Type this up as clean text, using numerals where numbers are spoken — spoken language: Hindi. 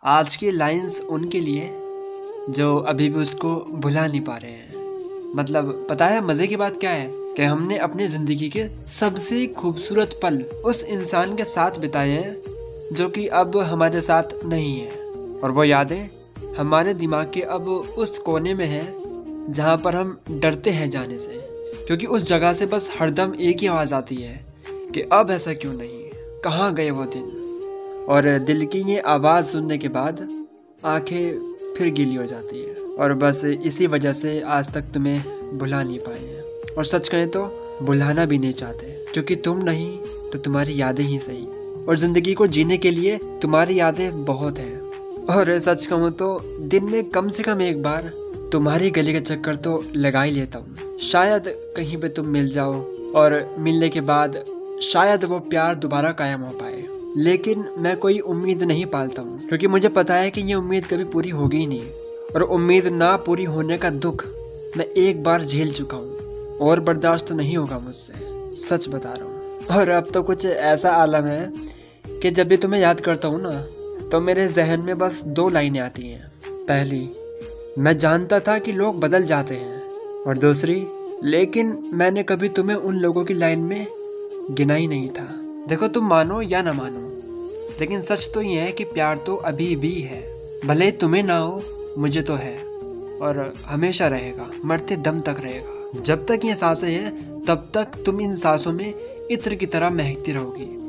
आज की लाइंस उनके लिए जो अभी भी उसको भुला नहीं पा रहे हैं। मतलब पता है मज़े की बात क्या है कि हमने अपनी ज़िंदगी के सबसे खूबसूरत पल उस इंसान के साथ बिताए हैं जो कि अब हमारे साथ नहीं है, और वो यादें हमारे दिमाग के अब उस कोने में हैं जहाँ पर हम डरते हैं जाने से, क्योंकि उस जगह से बस हरदम एक ही आवाज़ आती है कि अब ऐसा क्यों नहीं, कहाँ गए वो दिन। और दिल की ये आवाज़ सुनने के बाद आंखें फिर गीली हो जाती है, और बस इसी वजह से आज तक तुम्हें भुला नहीं पाए हैं। और सच कहें तो भुलाना भी नहीं चाहते, क्योंकि तुम नहीं तो तुम्हारी यादें ही सही, और ज़िंदगी को जीने के लिए तुम्हारी यादें बहुत हैं। और सच कहूँ तो दिन में कम से कम एक बार तुम्हारी गली का चक्कर तो लगा ही लेता हूँ। शायद कहीं पे तुम मिल जाओ, और मिलने के बाद शायद वो प्यार दोबारा कायम हो पाए। लेकिन मैं कोई उम्मीद नहीं पालता हूँ, क्योंकि मुझे पता है कि ये उम्मीद कभी पूरी होगी ही नहीं, और उम्मीद ना पूरी होने का दुख मैं एक बार झेल चुका हूँ और बर्दाश्त नहीं होगा मुझसे, सच बता रहा हूँ। और अब तो कुछ ऐसा आलम है कि जब भी तुम्हें याद करता हूँ ना, तो मेरे जहन में बस दो लाइनें आती हैं। पहली, मैं जानता था कि लोग बदल जाते हैं, और दूसरी, लेकिन मैंने कभी तुम्हें उन लोगों की लाइन में गिना ही नहीं था। देखो तुम मानो या ना मानो, लेकिन सच तो ये है कि प्यार तो अभी भी है, भले तुम्हें ना हो मुझे तो है, और हमेशा रहेगा, मरते दम तक रहेगा। जब तक ये सांसें हैं तब तक तुम इन सांसों में इत्र की तरह महकती रहोगी।